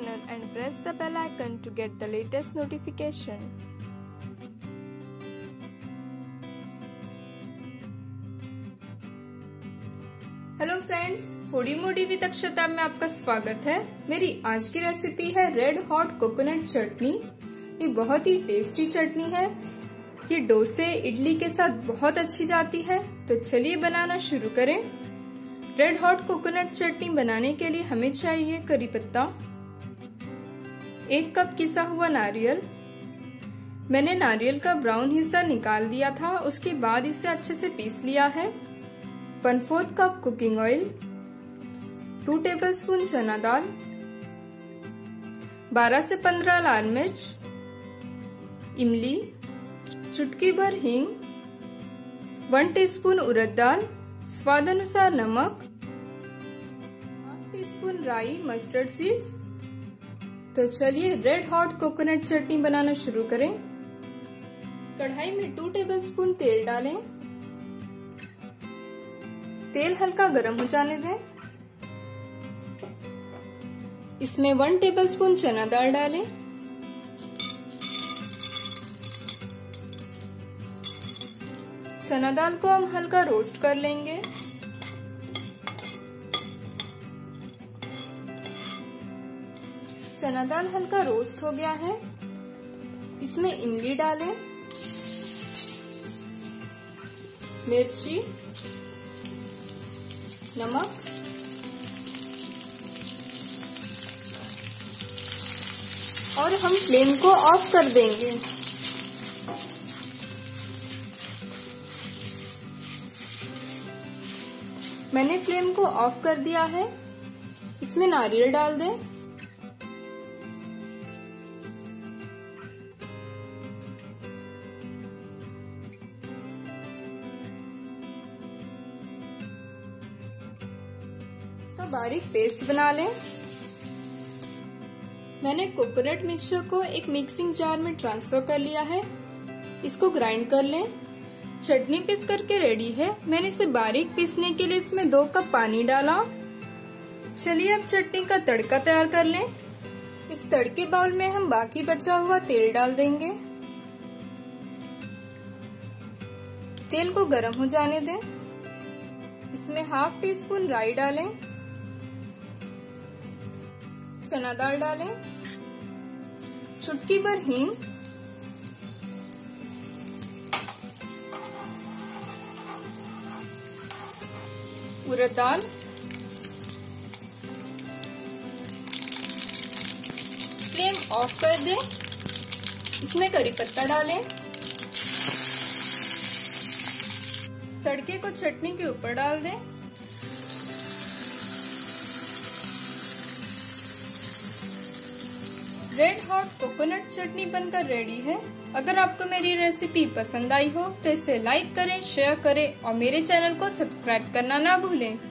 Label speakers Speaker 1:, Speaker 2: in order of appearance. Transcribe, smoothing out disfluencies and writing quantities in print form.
Speaker 1: channel and press the bell icon to get the latest notification. Hello friends, foodie moody with Akshata में आपका स्वागत है। मेरी आज की रेसिपी है रेड हॉट कोकोनट चटनी। ये बहुत ही टेस्टी चटनी है। ये डोसे इडली के साथ बहुत अच्छी जाती है। तो चलिए बनाना शुरू करें। रेड हॉट कोकोनट चटनी बनाने के लिए हमें चाहिए करी पत्ता, 1 कप किसा हुआ नारियल। मैंने नारियल का ब्राउन हिस्सा निकाल दिया था, उसके बाद इसे अच्छे से पीस लिया है। 1/4 कप कुकिंग ऑयल, 2 टेबलस्पून चना दाल, 12 से 15 लाल मिर्च, इमली, चुटकी भर हींग, 1 टीस्पून उड़द दाल, स्वाद अनुसार नमक, 1/2 टीस्पून राई मस्टर्ड सीड्स। तो चलिए रेड हॉट कोकोनट चटनी बनाना शुरू करें। कढ़ाई में 2 टेबलस्पून तेल डालें। तेल हल्का गरम हो जाने दें। इसमें 1 टेबलस्पून चना दाल डालें। चना दाल को हम हल्का रोस्ट कर लेंगे। चना दाल हल्का रोस्ट हो गया है। इसमें इमली डालें, मिर्ची, नमक और हम फ्लेम को ऑफ कर देंगे। मैंने फ्लेम को ऑफ कर दिया है। इसमें नारियल डाल दें। इसका बारीक पेस्ट बना लें। मैंने कोकोनट मिक्सचर को एक मिक्सिंग जार में ट्रांसफर कर लिया है। इसको ग्राइंड कर लें। चटनी पीस करके रेडी है। मैंने इसे बारीक पीसने के लिए इसमें 2 कप पानी डाला। चलिए अब चटनी का तड़का तैयार कर लें। इस तड़के बाउल में हम बाकी बचा हुआ तेल डाल देंगे। तेल को गर्म हो जाने दें। इसमें 1/2 टीस्पून राई डालें, चना दाल डालें, चुटकी भर हींग, उड़द दाल, फ्लेम ऑफ कर दें। इसमें करी पत्ता डालें। तड़के को चटनी के ऊपर डाल दें। रेड हॉट कोकोनट चटनी बनकर रेडी है। अगर आपको मेरी रेसिपी पसंद आई हो तो इसे लाइक करें, शेयर करें और मेरे चैनल को सब्सक्राइब करना ना भूलें।